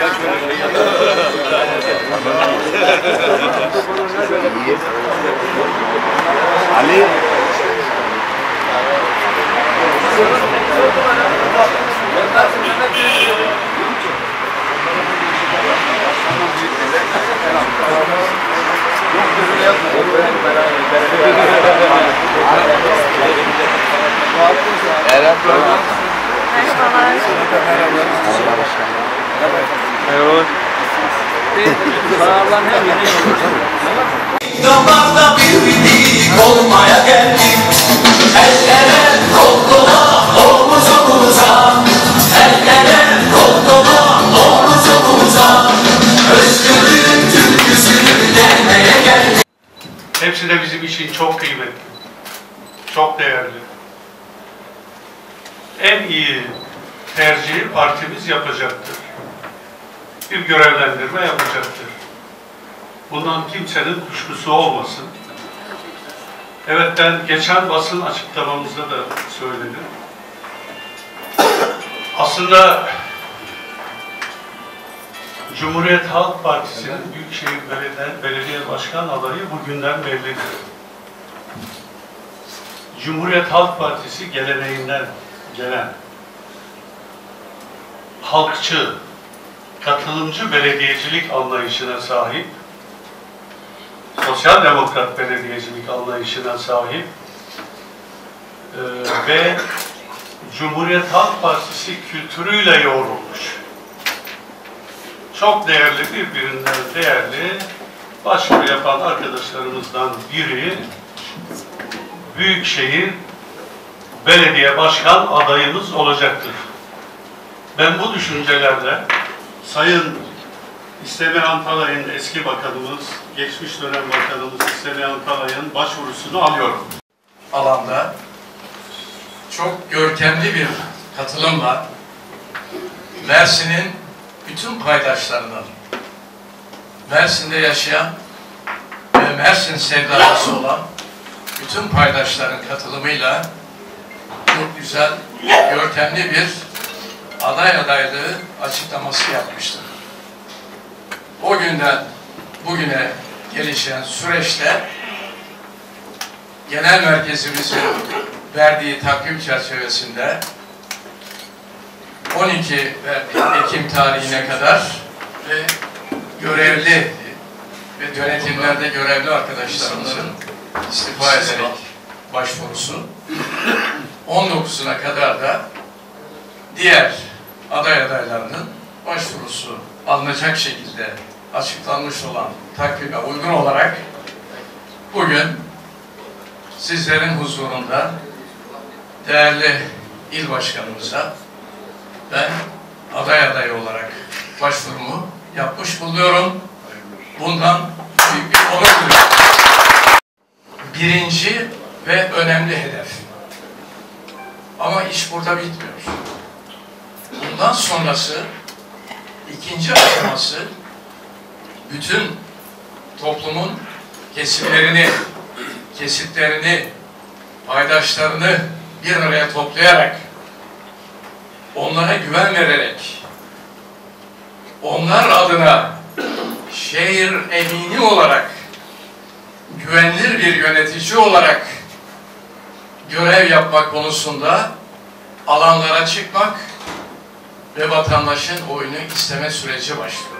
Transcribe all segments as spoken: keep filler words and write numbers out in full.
Ali. Merhabalar. Damarda birlik olmaya geldik. El ele kol kola omuz omuza. El ele kol kola omuz omuza. Özgürlüğün türküsünü demeye geldik. Hepsi de bizim için çok kıymetli, çok değerli. En iyi tercihi partimiz yapacaktır. Bir görevlendirme yapacaktır. Bundan kimsenin kuşkusu olmasın. Evet, ben geçen basın açıklamamızda da söyledim. Aslında Cumhuriyet Halk Partisi'nin Büyükşehir Belediye, Belediye Başkan adayı bugünden bellidir. Cumhuriyet Halk Partisi geleneğinden gelen halkçı, katılımcı belediyecilik anlayışına sahip, sosyal demokrat belediyecilik anlayışına sahip e, ve Cumhuriyet Halk Partisi kültürüyle yoğrulmuş, çok değerli, birbirinden değerli başvuru yapan arkadaşlarımızdan biri Büyükşehir Belediye Başkan adayımız olacaktır. Ben bu düşüncelerle Sayın İstemihan Kalay'ın eski bakanımız, geçmiş dönem bakanımız İstemihan Kalay'ın başvurusunu alıyorum. Alanda çok görkemli bir katılımla Mersin'in bütün paydaşlarının, Mersin'de yaşayan ve Mersin sevdalısı olan bütün paydaşların katılımıyla çok güzel, görkemli bir aday adaylığı açıklaması yapmıştır. O günden bugüne gelişen süreçte genel merkezimizin verdiği takvim çerçevesinde on iki Ekim tarihine kadar ve görevli ve yönetimlerde görevli arkadaşlarımızın istifa ederek başvurusu, on dokuzuna kadar da diğer aday adaylarının başvurusu alınacak şekilde açıklanmış olan takvime uygun olarak bugün sizlerin huzurunda değerli il başkanımıza ben aday adayı olarak başvurumu yapmış bulunuyorum. Bundan büyük bir onur duyuyorum. Birinci ve önemli hedef. Ama iş burada bitmiyor. Bundan sonrası, ikinci aşaması, bütün toplumun kesimlerini, kesitlerini, paydaşlarını bir araya toplayarak, onlara güven vererek, onlar adına şehir emini olarak, güvenilir bir yönetici olarak görev yapmak konusunda alanlara çıkmak ve vatandaşın oyunu isteme süreci başlıyor.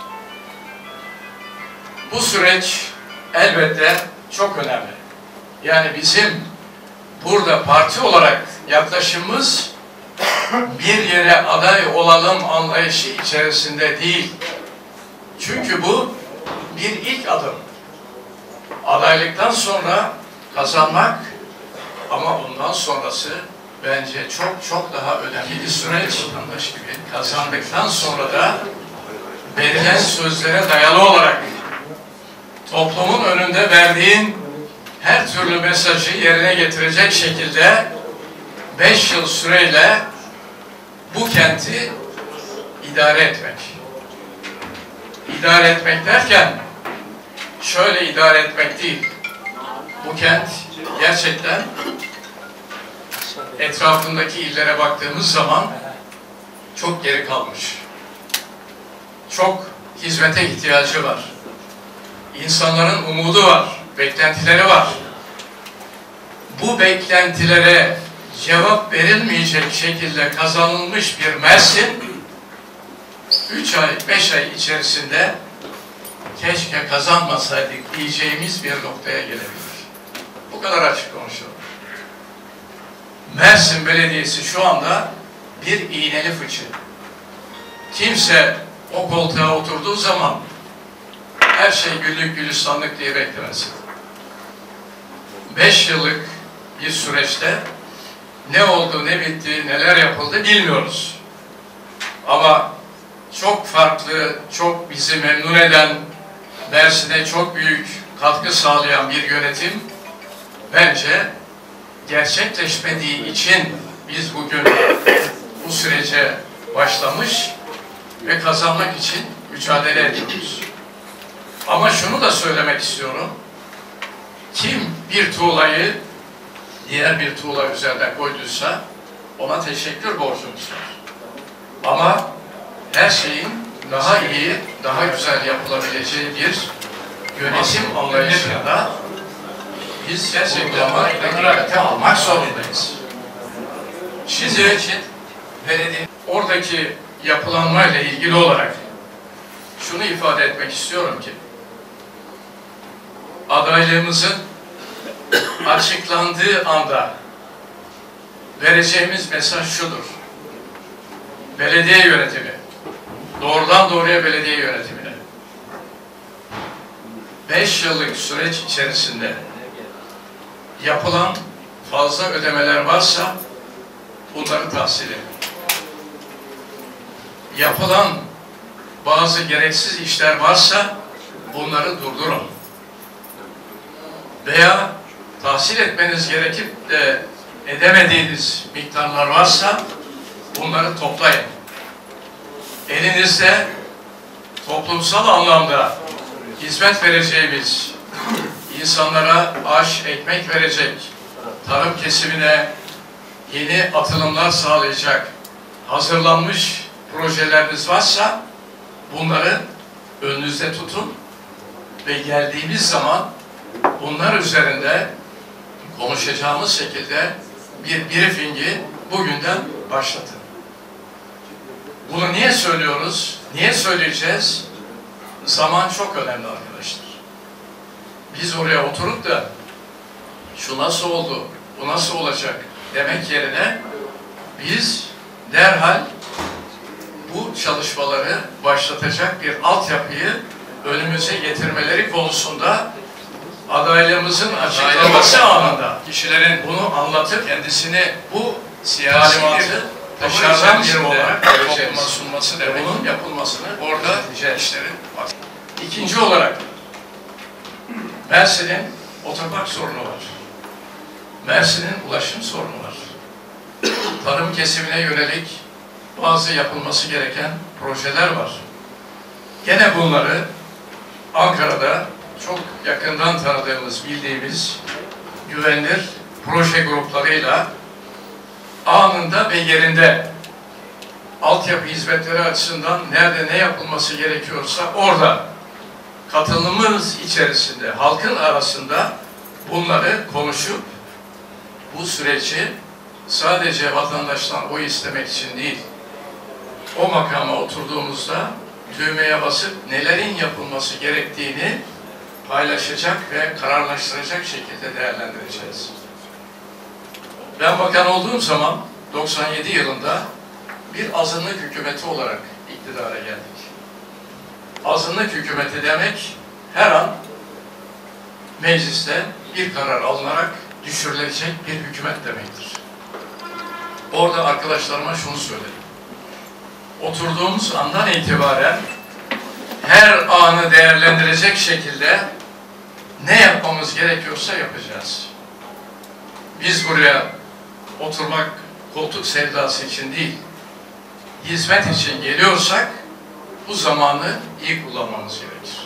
Bu süreç elbette çok önemli. Yani bizim burada parti olarak yaklaşımımız bir yere aday olalım anlayışı içerisinde değil. Çünkü bu bir ilk adım. Adaylıktan sonra kazanmak ama ondan sonrası bence çok çok daha önemli bir süreç. Vatandaş gibi kazandıktan sonra da verilen sözlere dayalı olarak toplumun önünde verdiğin her türlü mesajı yerine getirecek şekilde beş yıl süreyle bu kenti idare etmek. İdare etmek derken şöyle idare etmek değil. Bu kent gerçekten etrafındaki illere baktığımız zaman çok geri kalmış. çok hizmete ihtiyacı var. İnsanların umudu var, beklentileri var. Bu beklentilere cevap verilmeyecek şekilde kazanılmış bir Mersin, üç ay, beş ay içerisinde keşke kazanmasaydık diyeceğimiz bir noktaya gelebilir. Bu kadar açık konuşalım. Mersin Belediyesi şu anda bir iğneli fıçı. Kimse o koltuğa oturduğu zaman her şey güllük gülistanlık diye beklemesin. Beş yıllık bir süreçte ne oldu, ne bitti, neler yapıldı bilmiyoruz. Ama çok farklı, çok bizi memnun eden, Mersin'e çok büyük katkı sağlayan bir yönetim bence gerçekleşmediği için biz bugün bu sürece başlamış ve kazanmak için mücadele ediyoruz. Ama şunu da söylemek istiyorum. Kim bir tuğlayı diğer bir tuğla üzerine koyduysa ona teşekkür borcumuz var. Ama her şeyin daha iyi, daha güzel yapılabileceği bir yönetim anlayışında biz gerçekten dikkate almak zorundayız. Şimdi için belediye oradaki yapılanmayla ilgili olarak şunu ifade etmek istiyorum ki adaylığımızın açıklandığı anda vereceğimiz mesaj şudur. Belediye yönetimi, doğrudan doğruya belediye yönetimine beş yıllık süreç içerisinde yapılan fazla ödemeler varsa bunları tahsil edin. Yapılan bazı gereksiz işler varsa bunları durdurun. Veya tahsil etmeniz gerekip de edemediğiniz miktarlar varsa bunları toplayın. Elinizde toplumsal anlamda hizmet vereceğimiz, insanlara aş, ekmek verecek, tarım kesimine yeni atılımlar sağlayacak hazırlanmış projeleriniz varsa bunları önünüzde tutun ve geldiğimiz zaman bunlar üzerinde konuşacağımız şekilde bir briefingi bugünden başlatın. Bunu niye söylüyoruz? Niye söyleyeceğiz? Zaman çok önemli arkadaşlar. Biz oraya oturup da şu nasıl oldu, bu nasıl olacak demek yerine biz derhal bu çalışmaları başlatacak bir altyapıyı önümüze getirmeleri konusunda adaylığımızın açıklaması anında kişilerin bunu anlatıp kendisini bu siyasi dışarıdan biri olarak topluma sunması ve bunun yapılmasını orada işlerin var. İkinci olarak Mersin'in otopark sorunu var. Mersin'in ulaşım sorunu var. Tarım kesimine yönelik bazı yapılması gereken projeler var. Gene bunları Ankara'da çok yakından tanıdığımız, bildiğimiz güvenilir proje gruplarıyla anında ve yerinde altyapı hizmetleri açısından nerede ne yapılması gerekiyorsa orada katılımımız içerisinde, halkın arasında bunları konuşup bu süreci sadece vatandaştan oy istemek için değil, o makama oturduğumuzda düğmeye basıp nelerin yapılması gerektiğini paylaşacak ve kararlaştıracak şekilde değerlendireceğiz. Ben bakan olduğum zaman doksan yedi yılında bir azınlık hükümeti olarak iktidara geldik. Azınlık hükümeti demek her an mecliste bir karar alınarak düşürülecek bir hükümet demektir. Orada arkadaşlarıma şunu söyledim. Oturduğumuz andan itibaren her anı değerlendirecek şekilde ne yapmamız gerekiyorsa yapacağız. Biz buraya oturmak koltuk sevdası için değil, hizmet için geliyorsak bu zamanı iyi kullanmamız gerekir.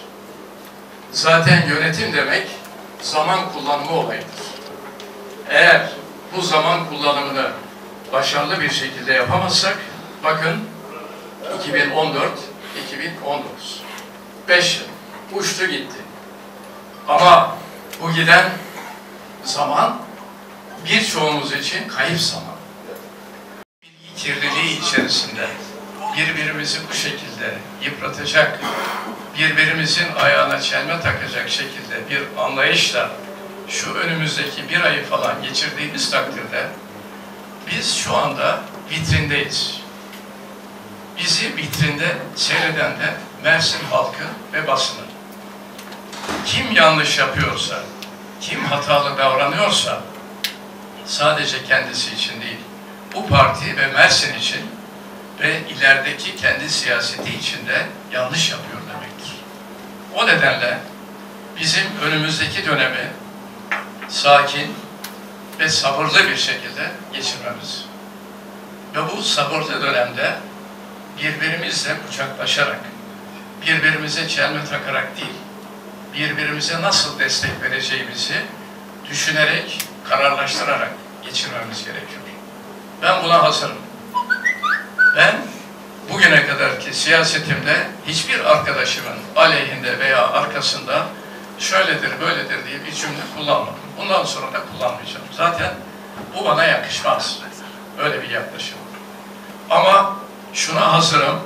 Zaten yönetim demek zaman kullanımı olayıdır. Eğer bu zaman kullanımını başarılı bir şekilde yapamazsak, bakın iki bin on dört iki bin on dokuz. Beş yıl. Uçtu gitti. Ama bu giden zaman birçoğumuz için kayıp zaman. Bilgi kirliliği içerisinde birbirimizi bu şekilde yıpratacak, birbirimizin ayağına çelme takacak şekilde bir anlayışla şu önümüzdeki bir ayı falan geçirdiğimiz takdirde biz şu anda vitrindeyiz. Bizi vitrinde seyreden de Mersin halkı ve basını. Kim yanlış yapıyorsa, kim hatalı davranıyorsa sadece kendisi için değil, bu parti ve Mersin için ve ilerideki kendi siyaseti için de yanlış yapıyor demektir. O nedenle bizim önümüzdeki dönemi sakin ve sabırlı bir şekilde geçirmemiz ve bu sabırlı dönemde birbirimizle kucaklaşarak, birbirimize çelme takarak değil, birbirimize nasıl destek vereceğimizi düşünerek, kararlaştırarak geçirmemiz gerekiyor. Ben buna hazırım. Ben bugüne kadarki siyasetimde hiçbir arkadaşımın aleyhinde veya arkasında şöyledir, böyledir diye bir cümle kullanmadım. Bundan sonra da kullanmayacağım. Zaten bu bana yakışmaz. Öyle bir yaklaşım. Ama şuna hazırım.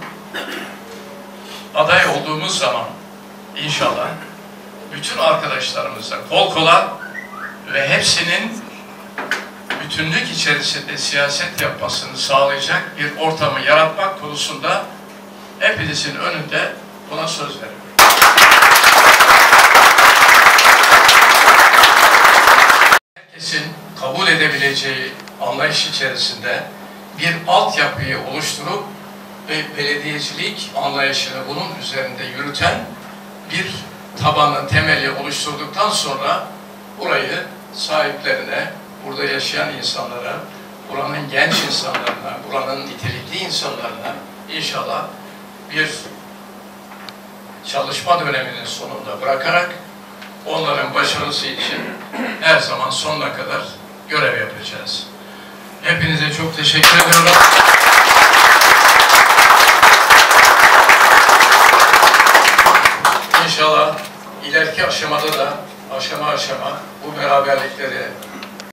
Aday olduğumuz zaman inşallah bütün arkadaşlarımızla kol kola ve hepsinin bütünlük içerisinde siyaset yapmasını sağlayacak bir ortamı yaratmak konusunda hepinizin önünde buna söz veriyorum. Herkesin kabul edebileceği anlayış içerisinde bir altyapıyı oluşturup ve belediyecilik anlayışını bunun üzerinde yürüten bir tabanın temeli oluşturduktan sonra burayı sahiplerine, burada yaşayan insanlara, buranın genç insanlarına, buranın nitelikli insanlarına inşallah bir çalışma döneminin sonunda bırakarak onların başarısı için her zaman sonuna kadar görev yapacağız. Hepinize çok teşekkür ediyorum. İnşallah ileriki aşamada da aşama aşama bu beraberlikleri